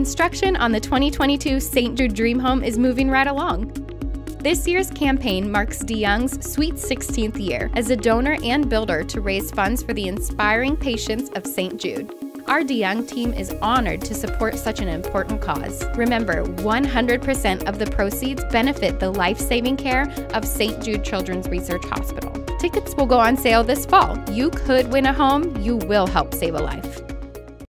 construction on the 2022 St. Jude Dream Home is moving right along. This year's campaign marks DeYoung's sweet 16th year as a donor and builder to raise funds for the inspiring patients of St. Jude. Our DeYoung team is honored to support such an important cause. Remember, 100% of the proceeds benefit the life-saving care of St. Jude Children's Research Hospital. Tickets will go on sale this fall. You could win a home. You will help save a life.